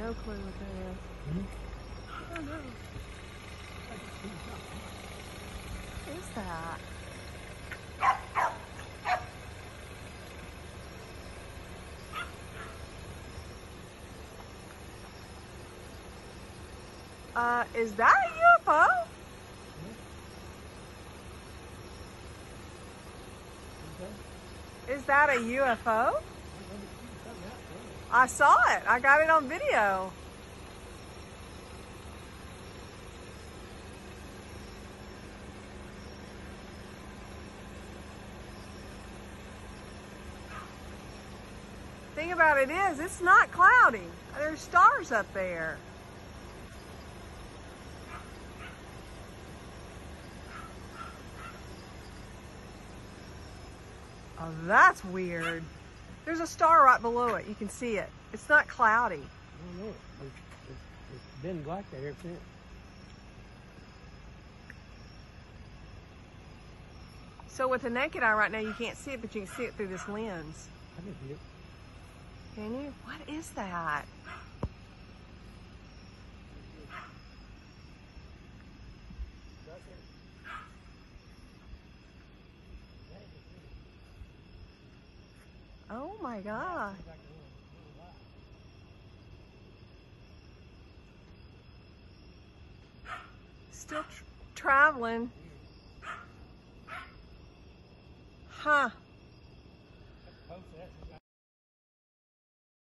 no clue what that is. Hmm? I don't know. What is that? Is that a UFO? Is that a UFO? I saw it. I got it on video. Thing about it is, it's not cloudy. There's stars up there. Oh, that's weird. There's a star right below it. You can see it. It's not cloudy. I don't know. It's been like that ever since. So with the naked eye right now, you can't see it, but you can see it through this lens. I can see it. Can you? What is that? Oh my God. Still traveling. Huh.